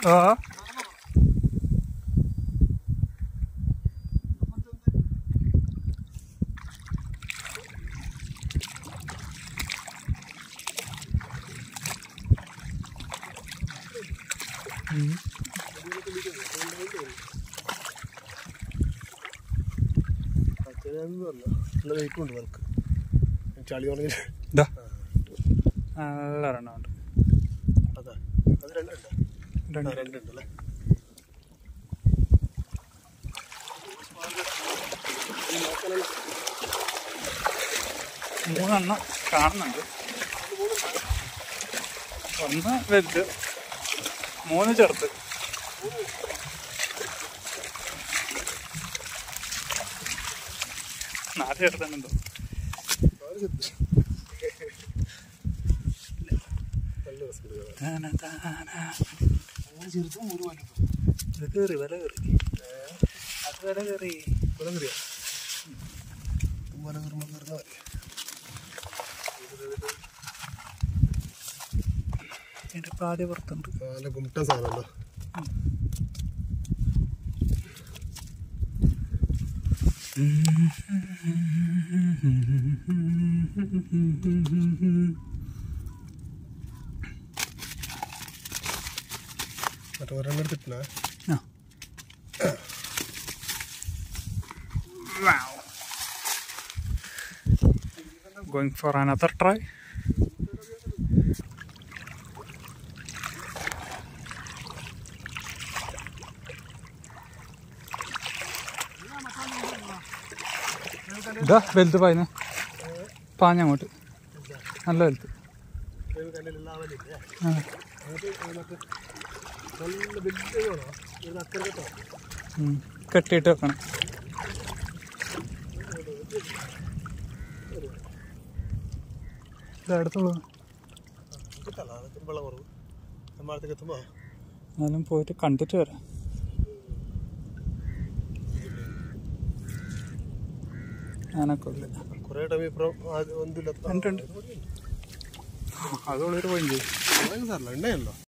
ആ നല്ല വെയിറ്റുണ്ട് നമുക്ക് ചളി പറഞ്ഞിട്ട് നല്ല എണ്ണമുണ്ട്. അതാ അത് രണ്ടുണ്ടല്ലേ. മൂന്നെണ്ണം കാണുന്നുണ്ട്. ഒന്ന് വലുത്, 3 ചെറുത്ത്. നാല് ചെറുത്തുണ്ടോ? കയറി വില കയറി, അത് വില കയറി. ഇതിന്റെ പാതി പുറത്തുണ്ട്. ഗുംട്ടൻ സാധനമല്ലോ. മറ്റേ ഒരെണ്ണം എടുത്തിട്ടില്ല. Going for another try. ഇതാ വലുത് പായന പാഞ്ഞങ്ങോട്ട്, നല്ല വലുത്. കെട്ടിയിട്ട് വെക്കണം. ഇതടുത്തുള്ളൂ. ഞാനും പോയിട്ട് കണ്ടിട്ട് വരാം. ഞാനൊക്കെ കുറേ ടൈം ഇപ്പം ഉണ്ട്. അതുള്ളൊരു പോയിന്റ് സാറല്ല എണ്ണയല്ലോ.